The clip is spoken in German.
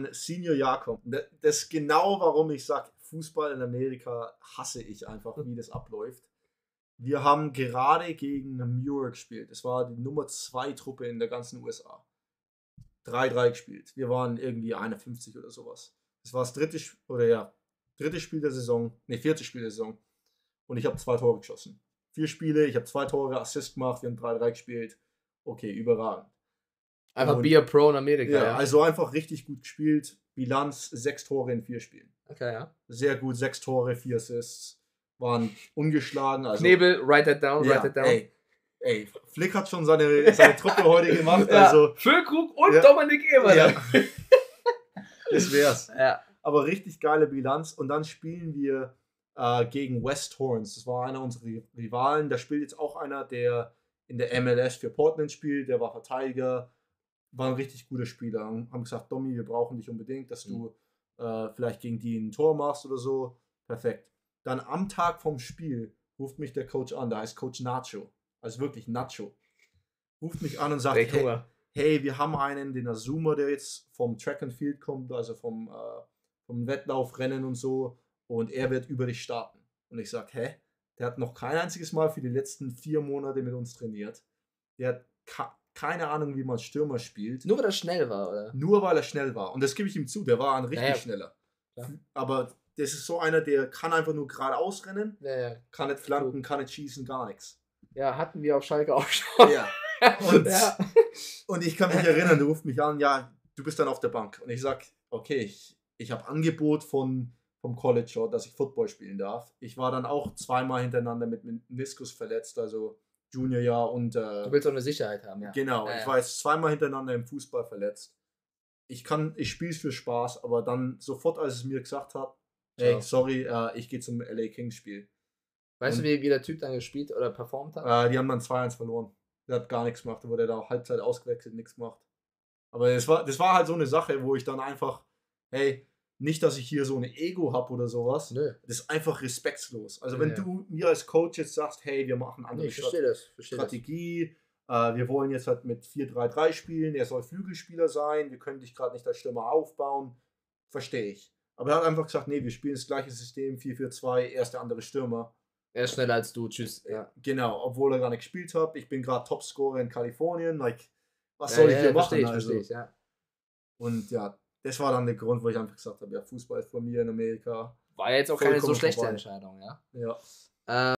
Senior-Jahr kommt. Das ist genau, warum ich sage, Fußball in Amerika hasse ich einfach, wie das abläuft. Wir haben gerade gegen Muir gespielt. Das war die Nummer 2 Truppe in der ganzen USA. 3-3 gespielt. Wir waren irgendwie 51 oder sowas. Das war das dritte Spiel der Saison. Viertes Spiel der Saison. Und ich habe 2 Tore geschossen. 4 Spiele, ich habe 2 Tore, Assist gemacht, wir haben 3-3 gespielt. Okay, überragend. Einfach Be a Pro in Amerika, ja. Also einfach richtig gut gespielt. Bilanz 6 Tore in 4 Spielen. Okay, ja. Sehr gut, 6 Tore, 4 Assists. Waren ungeschlagen. Also, Knebel, write that down, write that down. Ey, Flick hat schon seine Truppe heute gemacht. Ja, also Füllkrug und Dominik Eber. Ja. Das wär's. Ja. Aber richtig geile Bilanz. Und dann spielen wir gegen West Torrance. Das war einer unserer Rivalen. Da spielt jetzt auch einer, der in der MLS für Portland spielt. Der war Verteidiger. War ein richtig guter Spieler. Haben gesagt, Domi, wir brauchen dich unbedingt, dass du vielleicht gegen die ein Tor machst oder so. Perfekt. Dann am Tag vom Spiel ruft mich der Coach an. Der heißt Coach Nacho. Also wirklich Nacho. Ruft mich an und sagt, hey, wir haben einen, den Azuma, der jetzt vom Track and Field kommt, also vom Wettlaufrennen und so. Und er wird über dich starten. Und ich sage, der hat noch kein einziges Mal für die letzten 4 Monate mit uns trainiert. Der hat keine Ahnung, wie man Stürmer spielt. Nur weil er schnell war, oder? Nur weil er schnell war. Und das gebe ich ihm zu, der war ein richtig schneller. Ja. Aber das ist so einer, der kann einfach nur geradeaus rennen, kann nicht flanken, kann nicht schießen, gar nichts. Ja, hatten wir auf Schalke auch schon. Ja. Und ich kann mich erinnern, der ruft mich an, ja, du bist dann auf der Bank. Und ich sag, okay, ich habe Angebot vom College, dass ich Football spielen darf. Ich war dann auch 2-mal hintereinander mit Meniskus verletzt, also Juniorjahr und... du willst auch eine Sicherheit haben, ja. Genau, ich war jetzt 2-mal hintereinander im Fußball verletzt. Ich spiele es für Spaß, aber dann sofort, als es mir gesagt hat, hey, sorry, ich gehe zum LA Kings Spiel. Weißt du, wie der Typ dann gespielt oder performt hat? Die haben dann 2-1 verloren. Der hat gar nichts gemacht, da wurde er auch Halbzeit ausgewechselt, nichts gemacht. Aber das war halt so eine Sache, wo ich dann einfach, hey, nicht, dass ich hier so ein Ego habe oder sowas. Nö. Das ist einfach respektlos. Also wenn du mir als Coach jetzt sagst, hey, wir machen andere Strategie, wir wollen jetzt halt mit 4-3-3 spielen, er soll Flügelspieler sein, wir können dich gerade nicht als Stürmer aufbauen, verstehe ich. Aber er hat einfach gesagt, nee, wir spielen das gleiche System, 4-4-2, er ist der andere Stürmer. Er ist schneller als du, tschüss. Ja. Genau, obwohl er gar nicht gespielt hat. Ich bin gerade Topscorer in Kalifornien, was soll ich hier machen? Verstehe ich, ja. Und ja, das war dann der Grund, wo ich einfach gesagt habe, ja, Fußball ist von mir in Amerika. War jetzt auch keine so schlechte Entscheidung, ja. Ja.